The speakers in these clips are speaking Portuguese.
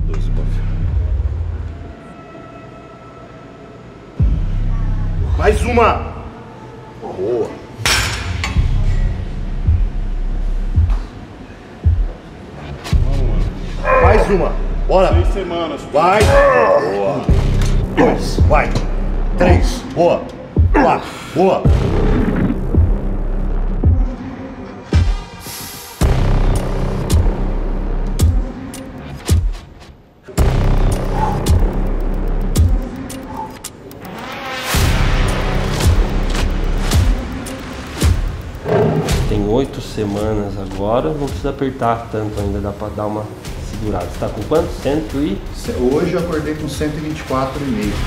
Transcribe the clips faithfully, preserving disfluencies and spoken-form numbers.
doze, bof. Mais uma! Boa! Mais uma! Bora! Seis semanas. Vai! Boa! Dois, vai! Três, boa! Quatro, boa! Tem oito semanas agora, não precisa apertar tanto ainda, dá pra dar uma segurada. Você tá com quanto? Cento e... Hoje eu acordei com cento e vinte e quatro e meio.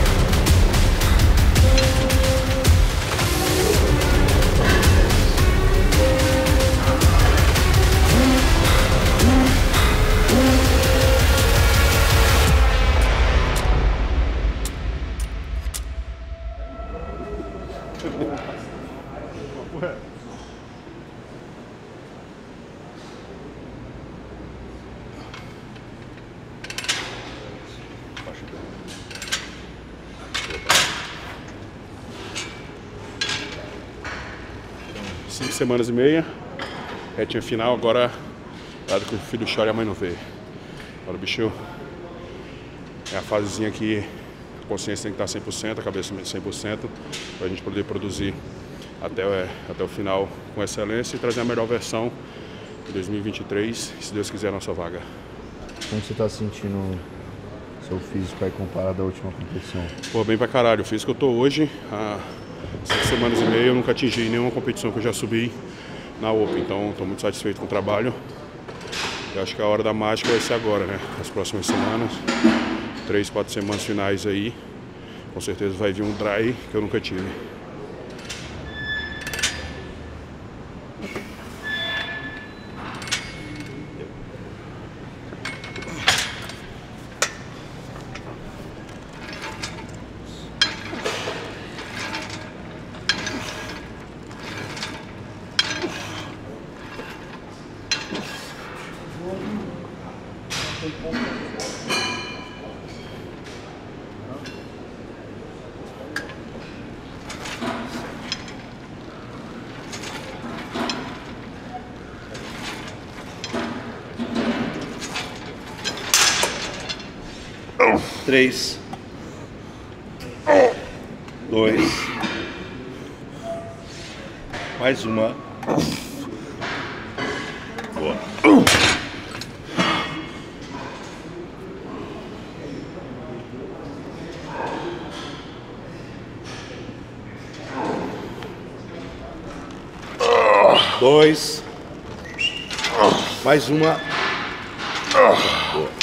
Cinco semanas e meia, retinha final, agora dado que o filho chora e a mãe não vê. Agora o bicho é a fasezinha que a consciência tem que estar cem por cento, a cabeça cem por cento, para a gente poder produzir até, é, até o final com excelência e trazer a melhor versão de dois mil e vinte e três, se Deus quiser, a nossa vaga. Como você está sentindo seu físico aí comparado à última competição? Pô, bem pra caralho. O físico que eu tô hoje, há cinco semanas e meia, eu nunca atingi nenhuma competição que eu já subi na Open. Então, estou muito satisfeito com o trabalho. Eu acho que a hora da mágica vai ser agora, né? As próximas semanas, três, quatro semanas finais aí, com certeza vai vir um dry que eu nunca tive. Três, dois, mais uma. Boa. Dois, mais uma. Boa.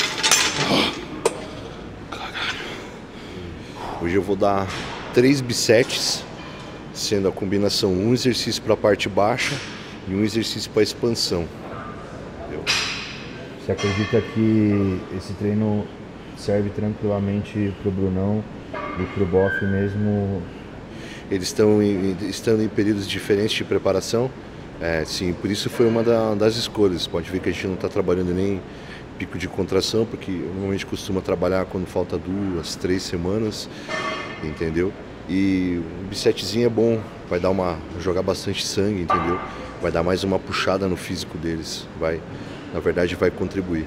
Hoje eu vou dar três bisets, sendo a combinação um exercício para a parte baixa e um exercício para a expansão. Entendeu? Você acredita que esse treino serve tranquilamente para o Brunão e para o Boff mesmo? Eles estão em, estando em períodos diferentes de preparação, é, sim, por isso foi uma da, das escolhas. Pode ver que a gente não está trabalhando nem pico de contração, porque eu normalmente costuma trabalhar quando falta duas, três semanas, entendeu? E o bisetzinho é bom, vai dar uma, jogar bastante sangue, entendeu? Vai dar mais uma puxada no físico deles, vai, na verdade vai contribuir.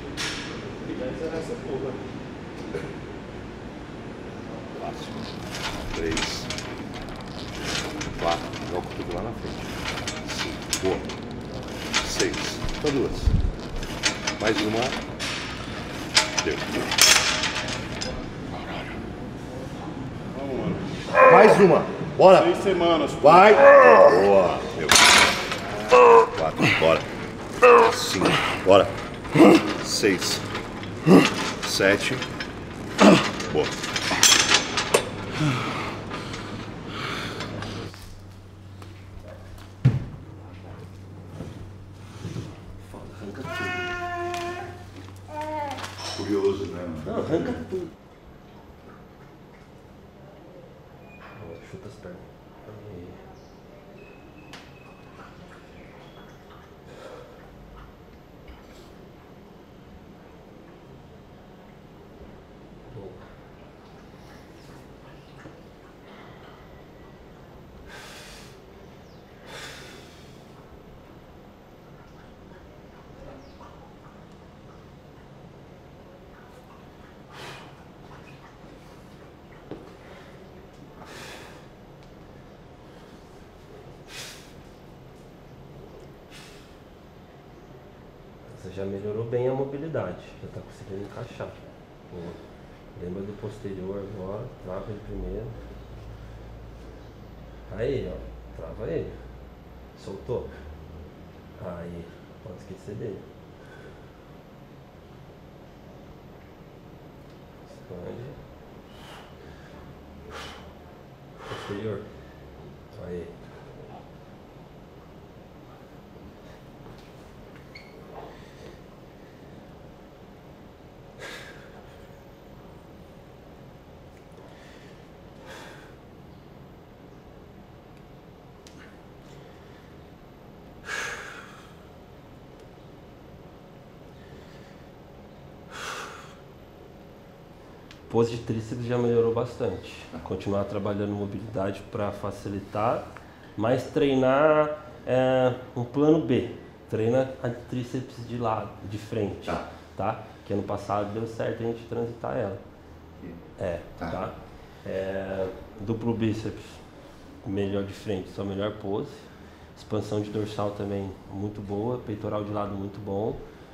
Três, quatro, joga tudo lá na frente. Cinco, boa. Seis, só duas. Mais uma. Deu. Vamos, mano. Mais uma. Bora. Seis semanas. Vai. Boa. Meu. Quatro. Bora. Cinco. Bora. Seis. Sete. Boa. Curioso, né? Não, arranca tudo. Chuta as pernas. já melhorou bem a mobilidade, já está conseguindo encaixar. Boa. Lembra do posterior agora, trava ele primeiro. Aí, ó, trava ele. Soltou. Aí, pode esquecer dele. Expande. Posterior. Aí. Pose de tríceps já melhorou bastante. Continuar trabalhando mobilidade para facilitar, mas treinar é, um plano B. Treina a tríceps de lado, de frente, tá? tá? Que ano passado deu certo a gente transitar ela. É, tá? tá? É, duplo bíceps, melhor de frente, sua melhor pose. Expansão de dorsal também muito boa, peitoral de lado muito bom.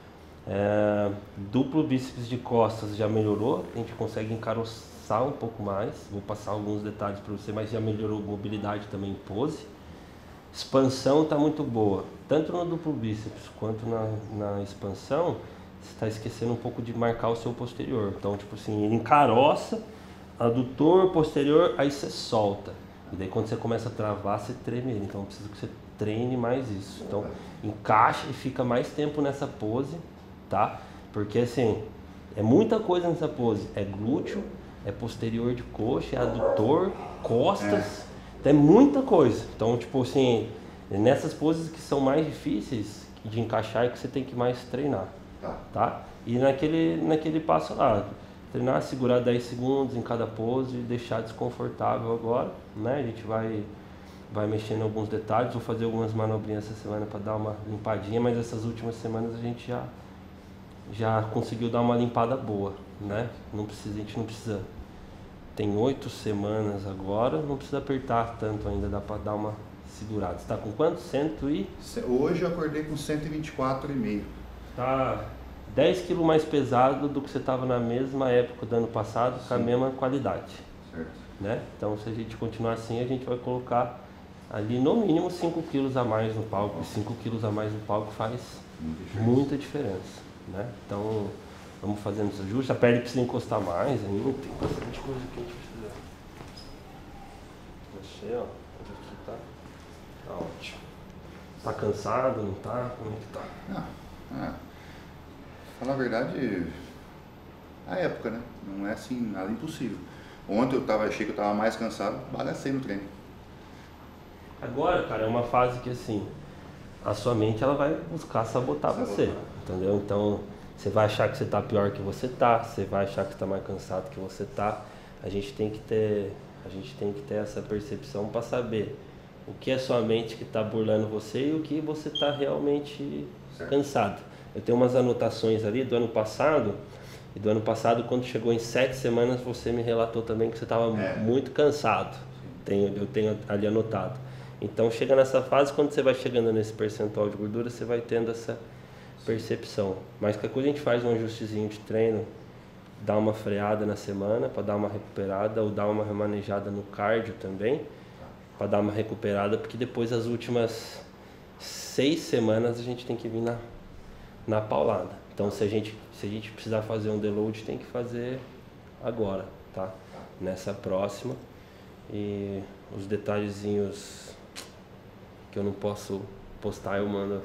É, duplo bíceps de costas já melhorou, a gente consegue encaroçar um pouco mais. Vou passar alguns detalhes para você, mas já melhorou mobilidade também em pose. Expansão está muito boa, tanto no duplo bíceps quanto na, na expansão. Você está esquecendo um pouco de marcar o seu posterior. Então, tipo assim, ele encaroça, adutor, posterior, aí você solta. E daí quando você começa a travar, você treme ele. Então, eu preciso que você treine mais isso. Então, encaixa e fica mais tempo nessa pose. Tá? Porque assim, é muita coisa nessa pose, é glúteo, é posterior de coxa, é adutor, costas, é, então é muita coisa. Então, tipo assim, nessas poses que são mais difíceis de encaixar é que você tem que mais treinar, tá? tá? E naquele, naquele passo lá, treinar, segurar dez segundos em cada pose e deixar desconfortável agora, né? A gente vai, vai mexendo em alguns detalhes, vou fazer algumas manobrinhas essa semana para dar uma limpadinha, mas essas últimas semanas a gente já já conseguiu dar uma limpada boa, né? Não precisa, a gente não precisa, tem oito semanas agora, não precisa apertar tanto ainda, dá para dar uma segurada. Você tá com quanto? Cento e... Hoje eu acordei com cento e vinte e quatro e meio. Tá dez quilos mais pesado do que você estava na mesma época do ano passado, sim, com a mesma qualidade. Certo. Né? Então, se a gente continuar assim, a gente vai colocar ali no mínimo cinco quilos a mais no palco. E cinco quilos a mais no palco faz muita diferença. Muita diferença. Né? Então, vamos fazendo esse ajuste. A perna precisa encostar mais ainda, tem bastante coisa que a gente precisa. Mexer, ó. Aqui tá, tá ótimo. Tá cansado, não tá? Como é que tá? Ah, ah, falar a verdade, a época, né? Não é assim, nada impossível. Ontem eu tava, achei que eu tava mais cansado, bagacei no treino. Agora, cara, é uma fase que assim, a sua mente ela vai buscar sabotar, sabotar. você. Entendeu? Então, você vai achar que você está pior que você está, você vai achar que está mais cansado que você está. A gente tem que ter, a gente tem que ter essa percepção para saber o que é sua mente que está burlando você e o que você está realmente certo. Cansado. Eu tenho umas anotações ali do ano passado, e do ano passado, quando chegou em sete semanas, você me relatou também que você estava é. muito cansado. Tenho, eu tenho ali anotado. Então, chega nessa fase, quando você vai chegando nesse percentual de gordura, você vai tendo essa percepção. Mas que a coisa a gente faz um ajustezinho de treino, dá uma freada na semana para dar uma recuperada, ou dar uma remanejada no cardio também para dar uma recuperada, porque depois as últimas seis semanas a gente tem que vir na, na paulada. Então se a gente se a gente precisar fazer um deload, tem que fazer agora, tá? Nessa próxima. E os detalhezinhos que eu não posso postar, eu mando.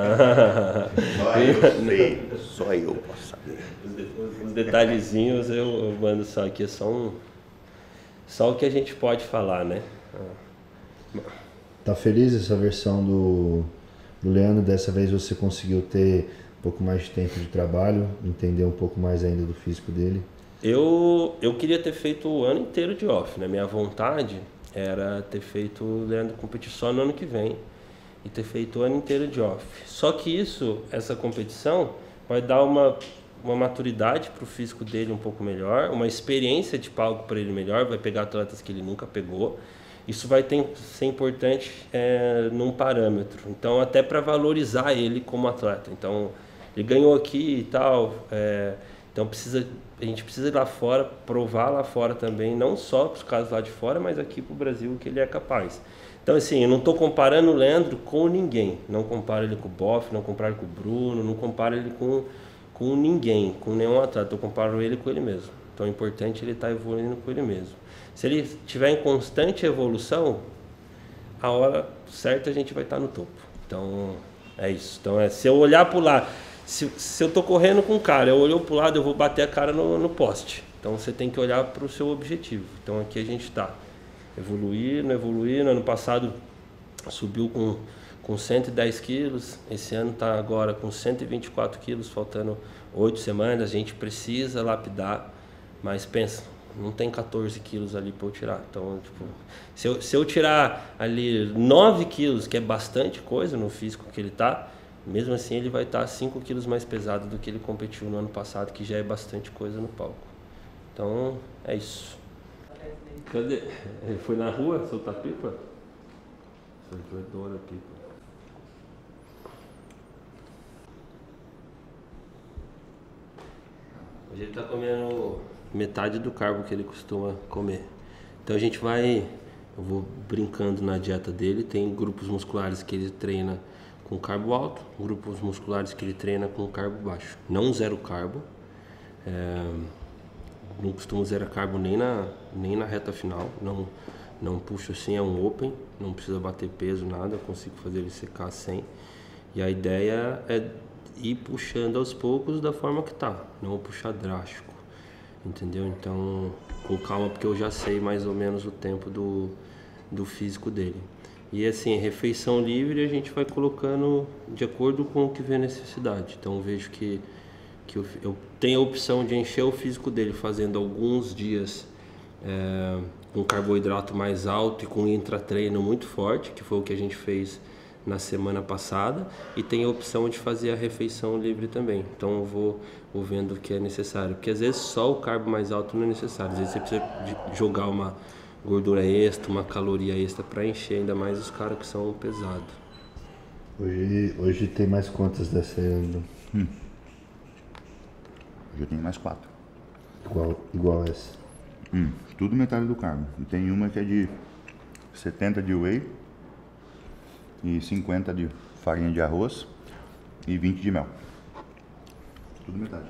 Só eu sei, só eu posso saber. Os, os detalhezinhos eu, eu mando só aqui, é só um. Só o que a gente pode falar, né? Tá feliz essa versão do, do Leandro? Dessa vez você conseguiu ter um pouco mais de tempo de trabalho, entender um pouco mais ainda do físico dele? Eu, eu queria ter feito o ano inteiro de off, né? Minha vontade era ter feito o Leandro competir só no ano que vem e ter feito o ano inteiro de off. Só que isso, essa competição, vai dar uma, uma maturidade para o físico dele um pouco melhor, uma experiência de palco para ele melhor, vai pegar atletas que ele nunca pegou. Isso vai ter, ser importante é, num parâmetro. Então, até para valorizar ele como atleta. Então, ele ganhou aqui e tal, é, então precisa, a gente precisa ir lá fora, provar lá fora também, não só para os caras lá de fora, mas aqui para o Brasil que ele é capaz. Então assim, eu não estou comparando o Leandro com ninguém, não comparo ele com o Boff, não comparo ele com o Bruno, não comparo ele com, com ninguém, com nenhum atleta, eu comparo ele com ele mesmo. Então é importante ele estar evoluindo com ele mesmo. Se ele estiver em constante evolução, a hora certa a gente vai estar no topo. Então é isso. Então é, se eu olhar para o lado, se, se eu estou correndo com um cara, eu olho para o lado, eu vou bater a cara no, no poste. Então você tem que olhar para o seu objetivo. Então aqui a gente está evoluindo, evoluindo. Ano passado subiu com, com cento e dez quilos, esse ano está agora com cento e vinte e quatro quilos, faltando oito semanas. A gente precisa lapidar, mas pensa, não tem quatorze quilos ali para eu tirar. Então, tipo, se eu, se eu tirar ali nove quilos, que é bastante coisa no físico que ele tá, mesmo assim ele vai estar tá cinco quilos mais pesado do que ele competiu no ano passado, que já é bastante coisa no palco. Então, é isso. Cadê? Ele foi na rua soltar pipa? Soltou adora pipa. Hoje ele tá comendo metade do carbo que ele costuma comer. Então a gente vai, eu vou brincando na dieta dele. Tem grupos musculares que ele treina com carbo alto, grupos musculares que ele treina com carbo baixo. Não zero carbo, é, não costumo zerar carbo nem na, nem na reta final, não, não puxo assim, é um open, não precisa bater peso, nada, eu consigo fazer ele secar sem. E a ideia é ir puxando aos poucos da forma que tá, não puxar drástico. Entendeu? Então, com calma, porque eu já sei mais ou menos o tempo do, do físico dele. E assim, refeição livre a gente vai colocando de acordo com o que vê a necessidade. Então, eu vejo que, que eu, eu tenho a opção de encher o físico dele fazendo alguns dias é, com carboidrato mais alto e com intratreino muito forte, que foi o que a gente fez na semana passada, e tem a opção de fazer a refeição livre também. Então eu vou, vou vendo o que é necessário, porque às vezes só o carbo mais alto não é necessário, às vezes você precisa jogar uma gordura extra, uma caloria extra para encher ainda mais os caras que são pesados. Hoje, hoje tem mais quantas dessa aí ainda? Hum. Hoje eu tenho mais quatro. Igual, igual essa? Hum, tudo metade do carbo. E tem uma que é de setenta de whey, e cinquenta de farinha de arroz e vinte de mel. Tudo metade.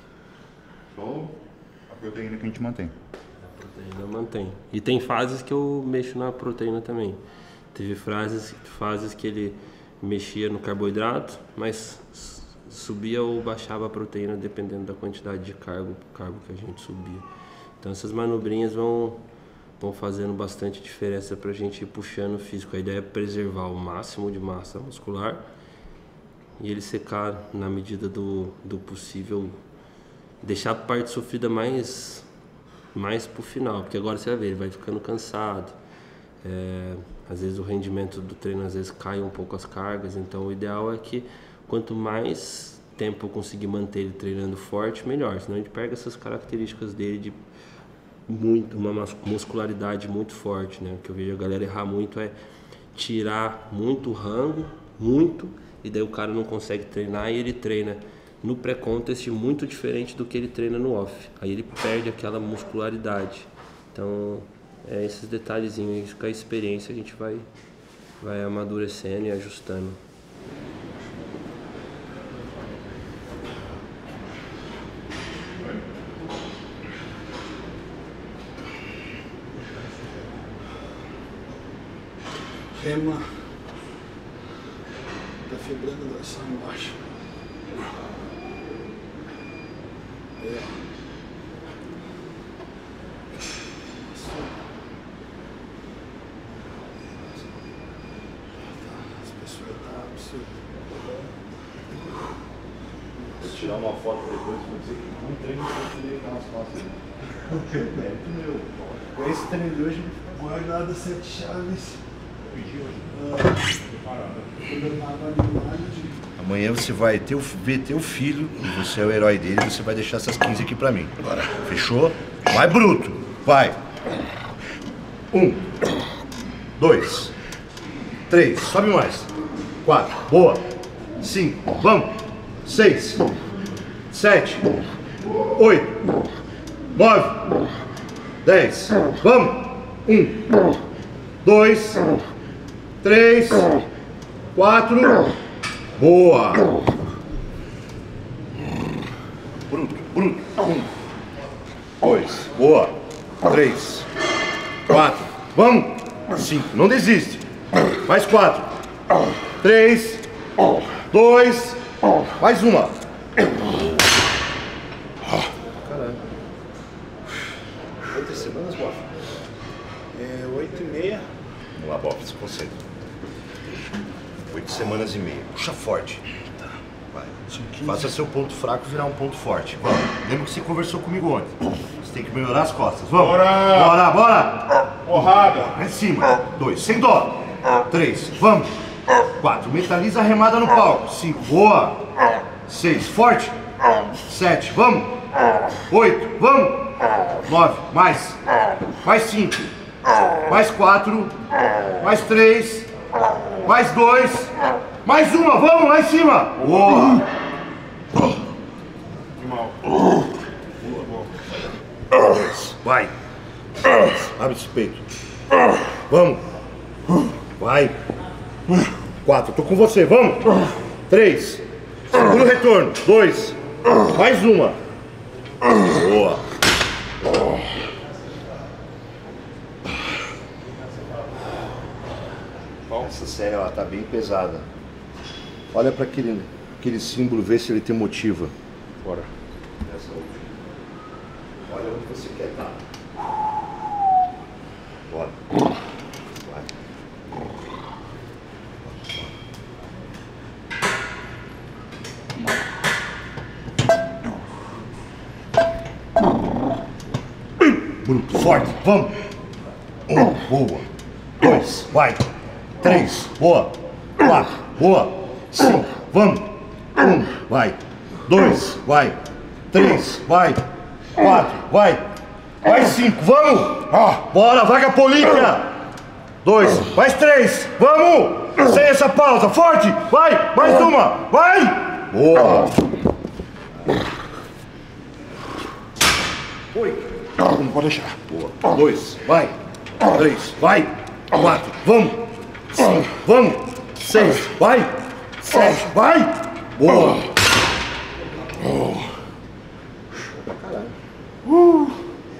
Só a proteína que a gente mantém. A proteína mantém. E tem fases que eu mexo na proteína também. Teve fases, fases que ele mexia no carboidrato, mas subia ou baixava a proteína dependendo da quantidade de carbo, carbo que a gente subia. Então essas manobrinhas vão vão fazendo bastante diferença para a gente ir puxando o físico. A ideia é preservar o máximo de massa muscular e ele secar na medida do, do possível, deixar a parte sofrida mais, mais para o final, porque agora você vai ver, ele vai ficando cansado, é, às vezes o rendimento do treino às vezes cai um pouco as cargas, então o ideal é que quanto mais tempo eu conseguir manter ele treinando forte, melhor, senão a gente pega essas características dele de muito, uma muscularidade muito forte, né? O que eu vejo a galera errar muito é tirar muito rango, muito, e daí o cara não consegue treinar e ele treina no pré-contest muito diferente do que ele treina no off. Aí ele perde aquela muscularidade. Então, é esses detalhezinhos, com a experiência a gente vai, vai amadurecendo e ajustando. Rema tá fibrando a dorsal embaixo. Aí, ó. As pessoas tá absurdo. Vou tirar uma foto depois pra dizer que um treino que eu tirei aquelas costas. É meu. Com esse treino de hoje, guardada sete chaves. Amanhã você vai ter o, ver teu filho e você é o herói dele, você vai deixar essas quinze aqui pra mim. Bora. Fechou? Vai, bruto! Vai! Um, dois, três, sobe mais. Quatro, boa. Cinco, vamos. seis, sete, oito, nove, dez. Vamos. Um, dois, três, quatro. Boa. Bruto, bruto. Um, dois. Boa. Três, quatro. Vamos. Cinco. Não desiste. Mais quatro. Três, dois. Mais uma. Caralho. Quantas semanas, Boff? É oito e meia. Vamos lá, Boff, se concentra. Oito semanas e meia. Puxa forte. Vai. Faça seu ponto fraco virar um ponto forte. Vamos. Lembra que você conversou comigo ontem. Você tem que melhorar as costas. Vamos. Bora! Bora, bora! Porrada! Lá em cima. Dois. Sem dó. Três. Vamos. Quatro. Mentaliza a remada no palco. Cinco. Boa. Seis. Forte. Sete. Vamos. Oito. Vamos. Nove. Mais. Mais cinco. Mais quatro. Mais três. Mais dois. Mais uma. Vamos lá em cima. Boa. Mal. Vai. Abre esse peito. Vamos. Vai. Quatro. Tô com você. Vamos. Três. Segura o retorno. Dois. Mais uma. Boa. Essa série ela tá bem pesada. Olha para aquele, aquele símbolo, vê se ele te motiva. Bora. Essa última. Olha onde você quer estar. Bora. Vai. Bruto, forte, vamos. Um, boa. Dois, vai. Três, boa. Quatro, boa. Cinco, vamos. Um, vai. Dois, vai. Três, vai. Quatro, vai. Mais cinco, vamos. Ah, bora, vaga polícia. Dois, mais três, vamos. Sem essa pausa, forte. Vai, mais uma, vai. Boa. Oito. Não pode deixar. Boa. Dois, vai. Três, vai. Quatro, vamos. Cinco, vamos. Seis, vai. Sete, vai. Boa. Uh.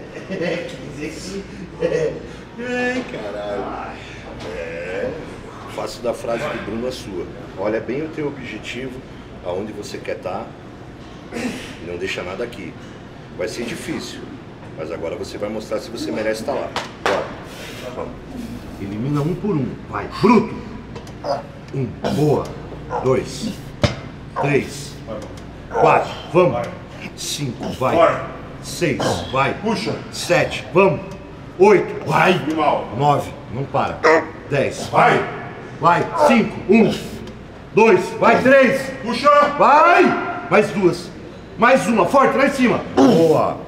Ai, caralho. É. Faço da frase do Bruno a sua. Olha bem o teu objetivo, aonde você quer estar. E não deixa nada aqui. Vai ser difícil. Mas agora você vai mostrar se você merece estar lá. Bora. Vamos. Elimina um por um. Vai. Bruto. Um. Boa. Dois. Três. Quatro. Vamos. Cinco. Vai. Seis. Vai. Puxa. Sete. Vamos. Oito. Vai. Mal. Nove. Não para. Dez. Vai. Vai. Cinco. Um. Dois. Vai. Três. Puxa. Vai. Mais duas. Mais uma. Forte. Lá em cima. Boa.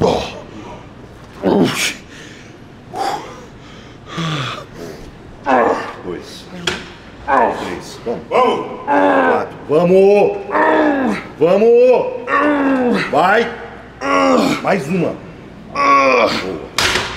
Dois. Três. Vamos. Quatro. Vamos. Vamos. Vai. Mais uma. Boa.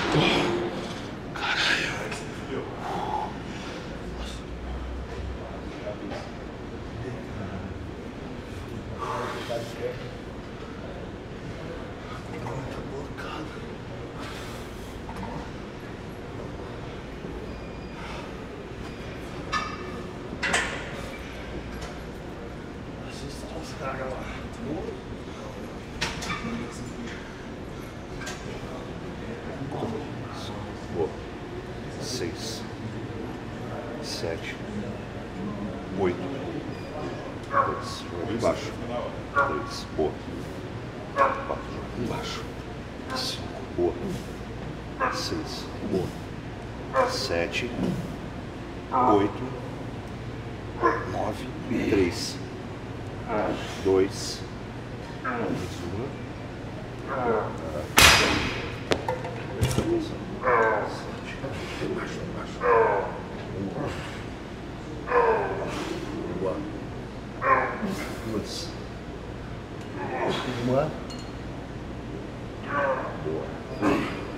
Boa. Seis. Sete. Oito. Dois. Joga embaixo. Três. Boa. Quatro. Joga embaixo. Cinco. Boa. Seis. Boa. Sete. Oito. Nove. Três. Dois. Mais uma. Embaixo, embaixo. Boa. Duas. Boa.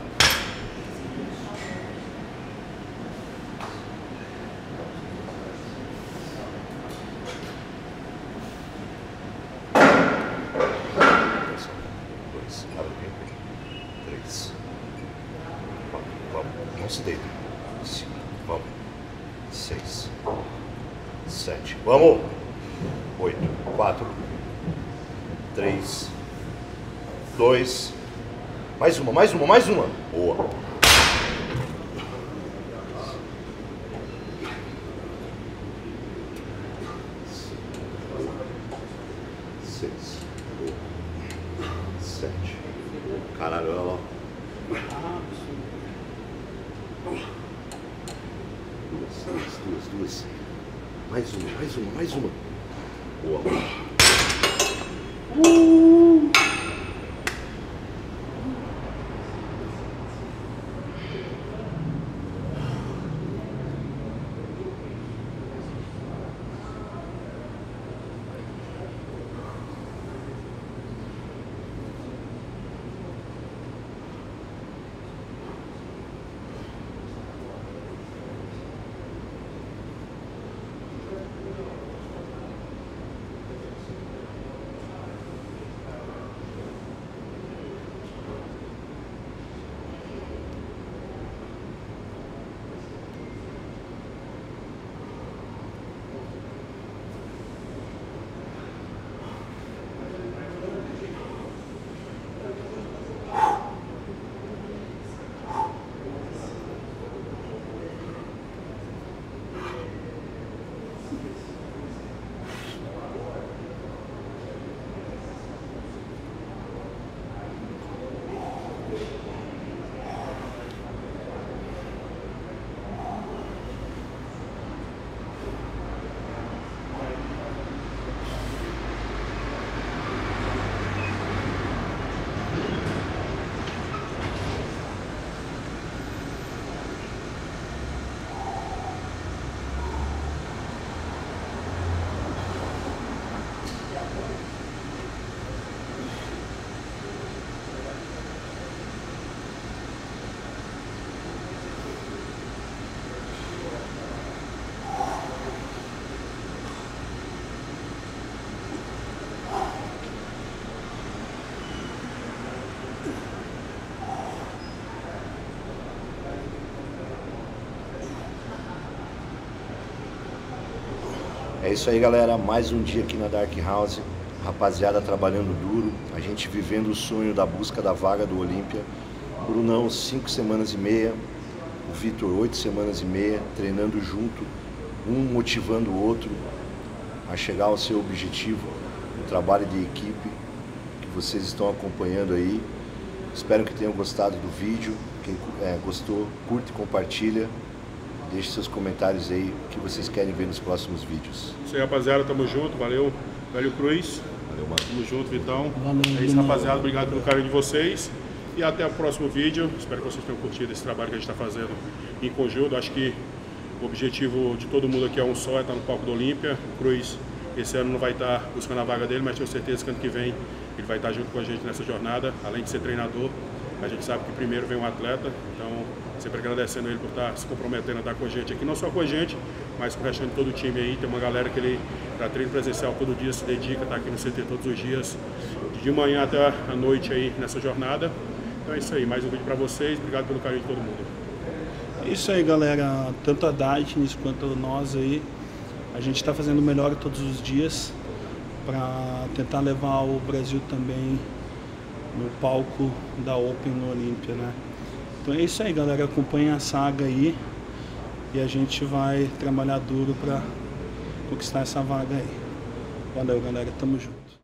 Dois, abre bem. Três. Quatro, vamos. Não se deita. Cinco, vamos. Seis. Sete. Vamos! Oito. Quatro. Três. Dois. Mais uma, mais uma, mais uma. Boa. Seis. Sete. Caralho, olha lá. Duas, duas, duas, duas. Mais uma, mais uma, mais uma. Boa. Uh! É isso aí, galera, mais um dia aqui na Dark House, rapaziada trabalhando duro, a gente vivendo o sonho da busca da vaga do Olímpia. Brunão, cinco semanas e meia, o Vitor, oito semanas e meia, treinando junto, um motivando o outro a chegar ao seu objetivo, um trabalho de equipe que vocês estão acompanhando aí. Espero que tenham gostado do vídeo, quem é, gostou, curte e compartilha. Deixe seus comentários aí, o que vocês querem ver nos próximos vídeos. Isso aí, rapaziada, tamo junto, valeu, Velho Cruz. Valeu, mano. Tamo junto, Vitão. Valeu, é isso, mano. rapaziada, obrigado pelo carinho de vocês. E até o próximo vídeo. Espero que vocês tenham curtido esse trabalho que a gente está fazendo em conjunto. Acho que o objetivo de todo mundo aqui é um só, é estar no palco do Olímpia. O Cruz, esse ano não vai estar buscando a vaga dele, mas tenho certeza que ano que vem ele vai estar junto com a gente nessa jornada. Além de ser treinador, a gente sabe que primeiro vem um atleta, então sempre agradecendo ele por estar se comprometendo a estar com a gente aqui, não só com a gente, mas com o restante de todo o time aí. Tem uma galera que ele, para treino presencial todo dia, se dedica, está aqui no C T todos os dias, de manhã até a noite aí nessa jornada. Então é isso aí, mais um vídeo para vocês, obrigado pelo carinho de todo mundo. É isso aí, galera, tanto a Darkness quanto nós aí, a gente está fazendo o melhor todos os dias para tentar levar o Brasil também no palco da Open no Olímpia, né? Então é isso aí, galera, acompanha a saga aí e a gente vai trabalhar duro para conquistar essa vaga aí. Valeu, galera, tamo junto.